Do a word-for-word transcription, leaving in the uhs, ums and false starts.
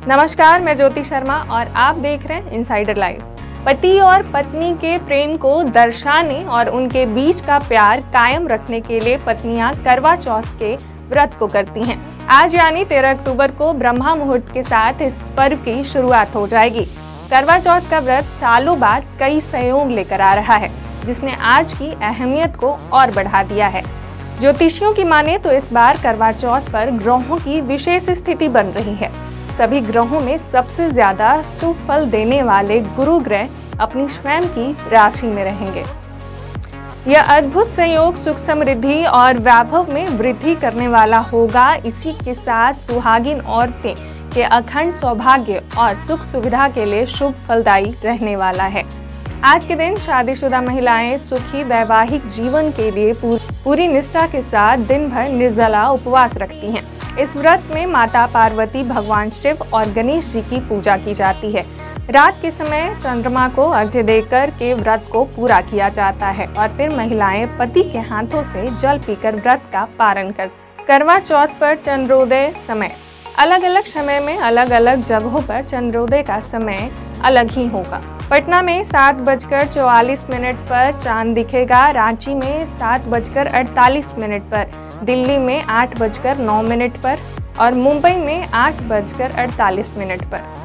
नमस्कार, मैं ज्योति शर्मा और आप देख रहे हैं इनसाइडर लाइव। पति और पत्नी के प्रेम को दर्शाने और उनके बीच का प्यार कायम रखने के लिए पत्नियां करवा चौथ के व्रत को करती हैं। आज यानी तेरह अक्टूबर को ब्रह्मा मुहूर्त के साथ इस पर्व की शुरुआत हो जाएगी। करवा चौथ का व्रत सालों बाद कई संयोग लेकर आ रहा है, जिसने आज की अहमियत को और बढ़ा दिया है। ज्योतिषियों की माने तो इस बार करवा चौथ पर ग्रहों की विशेष स्थिति बन रही है। सभी ग्रहों में सबसे ज्यादा शुभ फल देने वाले गुरु ग्रह अपनी स्वयं की राशि में रहेंगे। यह अद्भुत संयोग सुख समृद्धि और वैभव में वृद्धि करने वाला होगा। इसी के साथ सुहागिन औरतें के अखंड सौभाग्य और सुख सुविधा के लिए शुभ फलदायी रहने वाला है। आज के दिन शादीशुदा महिलाएं सुखी वैवाहिक जीवन के लिए पूरी निष्ठा के साथ दिन भर निर्जला उपवास रखती हैं। इस व्रत में माता पार्वती, भगवान शिव और गणेश जी की पूजा की जाती है। रात के समय चंद्रमा को अर्घ्य देकर के व्रत को पूरा किया जाता है और फिर महिलाएं पति के हाथों से जल पीकर व्रत का पारण कर करवा चौथ पर चंद्रोदय समय अलग अलग समय में अलग अलग जगहों पर चंद्रोदय का समय अलग ही होगा। पटना में सात बजकर चौवालीस मिनट पर चांद दिखेगा, रांची में सात बजकर अड़तालीस मिनट पर, दिल्ली में आठ बजकर नौ मिनट पर और मुंबई में आठ बजकर अड़तालीस मिनट पर।